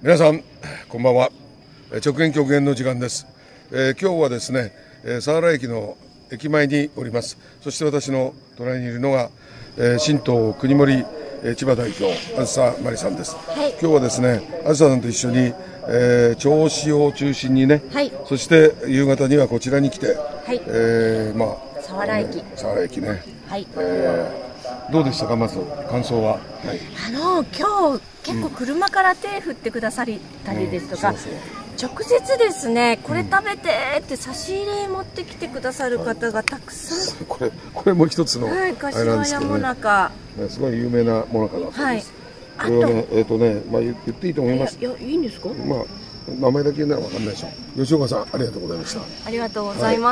皆さんこんばんは。直言極限の時間です。今日はですね、佐原駅の駅前におります。そして私の隣にいるのが、新党国盛千葉代表あずさまりさんです、はい、今日はですねあずささんと一緒に、銚子を中心にね、はい、そして夕方にはこちらに来て、はい、 佐原駅、 佐原駅ね、 はい、 どうでしたか、まず感想は。はい、 今日結構車から手振ってくださったりですとか、直接ですね、これ食べてって差し入れ持ってきてくださる方がたくさん、 これも一つの、 はい、柏屋もなか、 すごい有名なもなかだったんです。これはね、言っていいと思います。 いや、いいんですか。 名前だけならわかんないでしょ。吉岡さん、ありがとうございました。 ありがとうございます。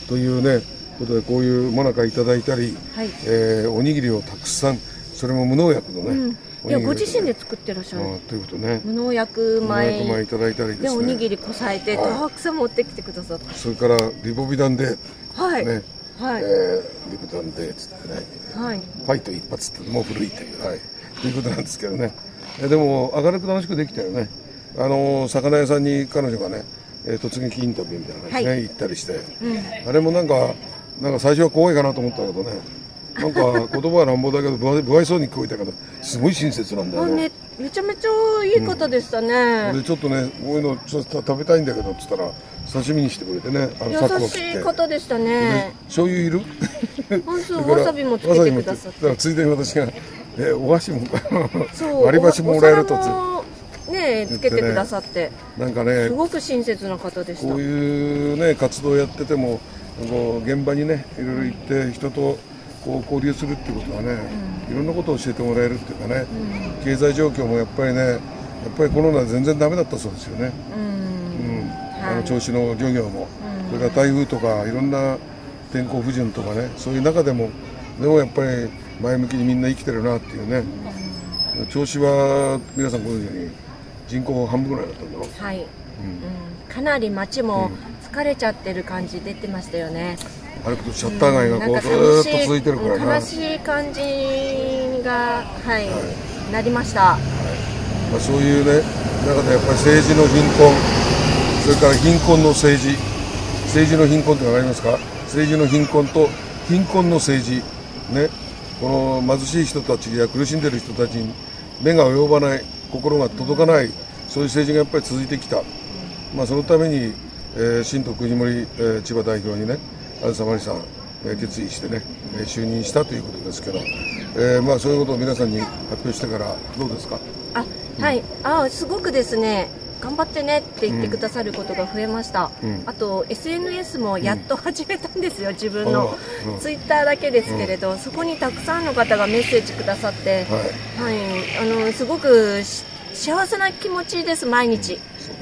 というね、ことでこういうもなかいただいたり、おにぎりをたくさん、それも無農薬のね。 いや、ご自身で作ってらっしゃるということね。 無農薬米いただいたりですね。 おにぎりこさえてたくさん持ってきてくださった。 それからリボビダンで、 はいね、 はい、 リボビダンでつってね、 はい、 ファイト一発ってもう古いという、はい、ということなんですけどね。でも明るく楽しくできたよね。魚屋さんに彼女がね、突撃インタビューみたいな感じで、ね、行ったりして、あれもなんか最初は怖いかなと思ったけどね。なんか言葉は乱暴だけど不愛想に聞こえたけどすごい親切なんだよね。 めちゃめちゃいい方でしたね。 でちょっとね、こういうのちょっと食べたいんだけどっつったら刺身にしてくれてね、 優しい方でしたね。 醤油いる？ わさびもつけてくださって。 だからついでに私がお箸も割り箸ももらえるとねつけてくださって、 なんかねすごく親切な方でした。 こういうね活動やってても現場にねいろいろ行って人とこう交流するっていうことはね、いろんなことを教えてもらえるっていうかね、経済状況もやっぱりね、やっぱりコロナ全然ダメだったそうですよね。銚子の漁業も、それから台風とかいろんな天候不順とかね、そういう中でもやっぱり前向きにみんな生きてるなっていうね。銚子は皆さんご存知に人口半分ぐらいだったんだろう。 はい、かなり街も疲れちゃってる感じ出てましたよね。 歩くとシャッター街がこうずーっと続いてるからな、 悲しい感じが、なりました。 そういうね中でやっぱり政治の貧困、それから貧困の政治の貧困って分かりますか。政治の貧困と貧困の政治ね、この貧しい人たちや苦しんでる人たちに目が及ばない、心が届かない、そういう政治がやっぱり続いてきた。そのために、新党国盛千葉代表にねあずさまりさん、決意してね、就任したということですけど、そういうことを皆さんに発表してからどうですか。 はい、すごくですね、頑張ってねって言ってくださることが増えました。あと SNS もやっと始めたんですよ、自分のツイッターだけですけれど、そこにたくさんの方がメッセージくださって、すごく幸せな気持ちです、毎日。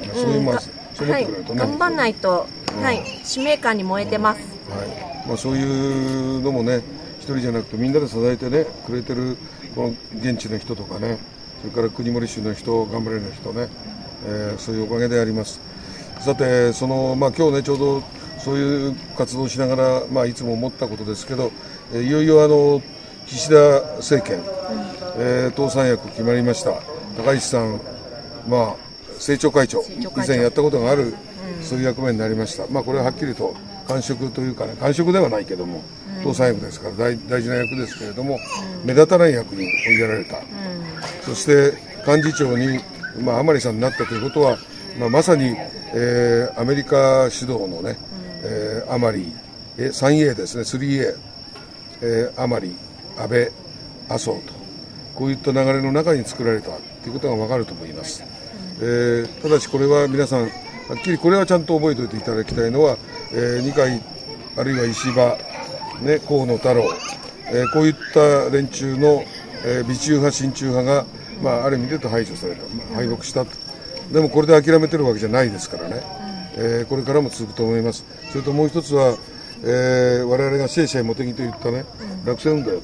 頑張んないと、使命感に燃えてます。 そういうのもね、一人じゃなくてみんなで支えてねくれてるこの現地の人とかね、それから国盛市の人、頑張れる人ね、そういうおかげであります。さて今日ねちょうどそういう活動をしながら、いつも思ったことですけど、いよいよ岸田政権、党三役決まりました。高市さん、政調会長以前やったことがある、そういう役目になりました。これははっきりと官職というかね、官職ではないけども、党三役ですから大事な役ですけれども、目立たない役に追いやられた。そして幹事長に、甘利さんになったということは、まさに、アメリカ主導のね、甘利、3A ですね、3A、甘利、安倍、麻生と、こういった流れの中に作られたということが分かると思います。ただしこれは皆さんはっきりこれはちゃんと覚えておいていただきたいのは、二階あるいは石破、河野太郎、こういった連中の、美中派親中派が、ある意味で言うと排除された、敗北したと。でもこれで諦めてるわけじゃないですからね、これからも続くと思います。それともう一つは、我々がシェイシェイモテギと言ったね、落選運動やった、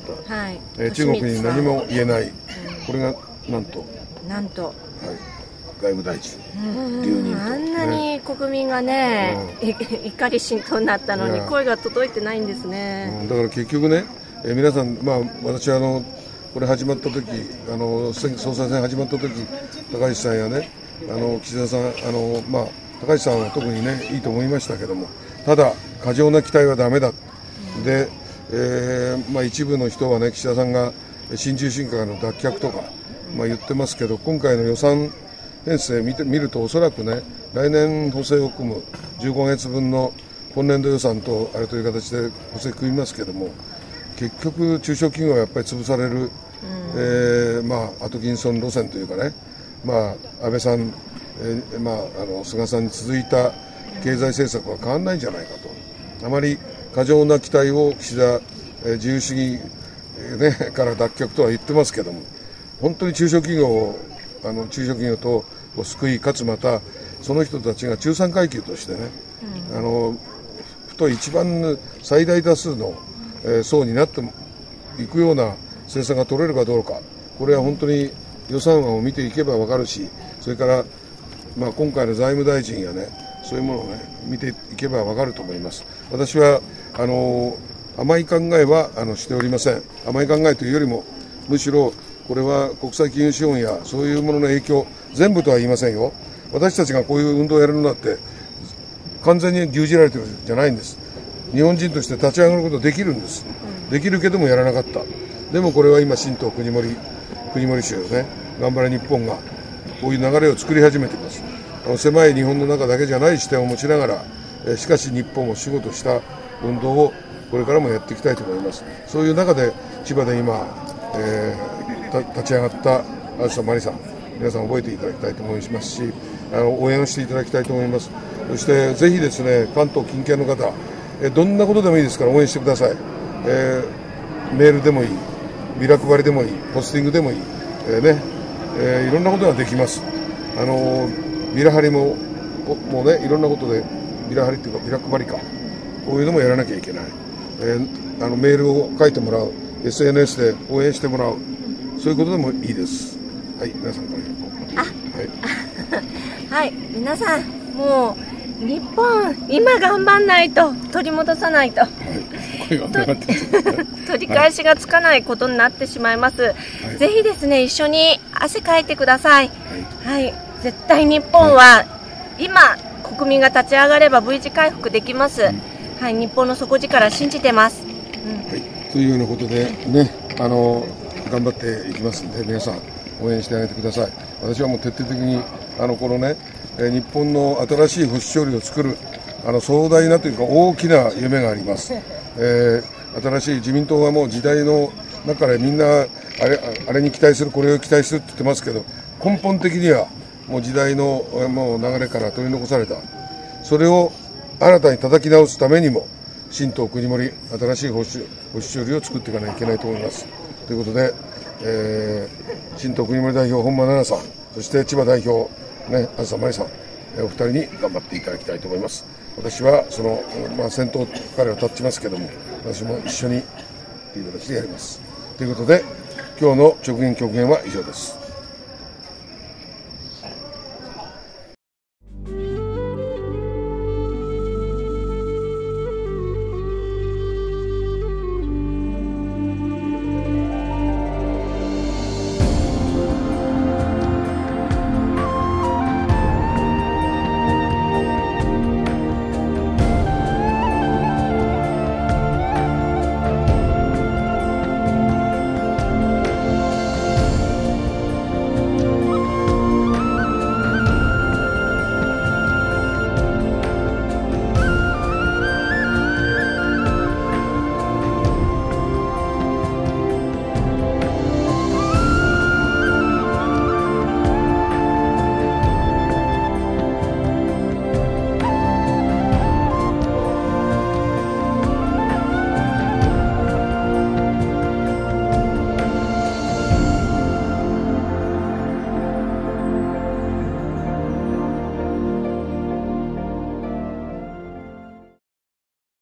中国に何も言えない、これがなんと、外務大臣留任と、 あんなに国民がね、怒り心頭になったのに声が届いてないんですね。 だから結局ね、皆さん、私はこれ始まった時、総裁選始まった時、高市さんやね、 岸田さん、高市さんは特にね、いいと思いましたけども、ただ、過剰な期待はだめだ、で、一部の人はね、岸田さんが新自由主義からの脱却とか、言ってますけど、今回の予算編成見ると、おそらくね、来年補正を組む15ヶ月分の今年度予算とあれという形で補正組みますけども、結局、中小企業はやっぱり潰される、アトキンソン路線というかね、安倍さん、菅さんに続いた経済政策は変わらないんじゃないかと、あまり過剰な期待を岸田、自由主義、から脱却とは言ってますけども、本当に中小企業と救い、かつまたその人たちが中産階級としてね、一番最大多数の層になっていくような政策が取れるかどうか、これは本当に予算案を見ていけば分かるし、それから、今回の財務大臣やね、そういうものをね、見ていけば分かると思います。私は甘い考えはしておりません。甘い考えというよりも、むしろこれは国際金融資本やそういうものの影響、全部とは言いませんよ。私たちがこういう運動をやるのだって完全に牛耳られてるんじゃないんです。日本人として立ち上がることできるんです。できるけどもやらなかった。でもこれは今、新党国盛州ね、頑張れ日本がこういう流れを作り始めています。狭い日本の中だけじゃない視点を持ちながら、しかし日本を主語とした運動をこれからもやっていきたいと思います。そういう中で千葉で今、立ち上がったあずさまりさん、皆さん覚えていただきたいと思いますし、応援をしていただきたいと思います。そしてぜひですね、関東近県の方、どんなことでもいいですから応援してください。メールでもいい、ビラ配りでもいい、ポスティングでもいい、いろんなことができます。ビラ貼りもね、いろんなことでビラ貼りというかビラ配りか、こういうのもやらなきゃいけない。メールを書いてもらう、SNS で応援してもらう、そういうことでもいいです。はい、皆さんから。 はい、皆さん、もう日本今頑張んないと、取り戻さないと、取り返しがつかないことになってしまいます。ぜひですね、一緒に汗かいてください。はい、絶対日本は今国民が立ち上がれば V 字回復できます。はい、日本の底力信じてます。 というようなことでね、頑張っていきますので、皆さん応援してあげてください。私はもう徹底的にこのね、日本の新しい保守勝利を作る壮大なというか大きな夢があります。新しい自民党はもう時代の中でみんなあれに期待する、これを期待するって言ってますけど、根本的にはもう時代のもう流れから取り残された、それを新たに叩き直すためにも新党国盛、新しい保守勝利を作っていかなきゃいけないと思います。ということで、新党国盛代表本間奈々さん、そして千葉代表、あずさまりさん、お二人に頑張っていただきたいと思います。私は先頭彼は立ちますけども、私も一緒にという形でやります。ということで、今日の直言極言は以上です。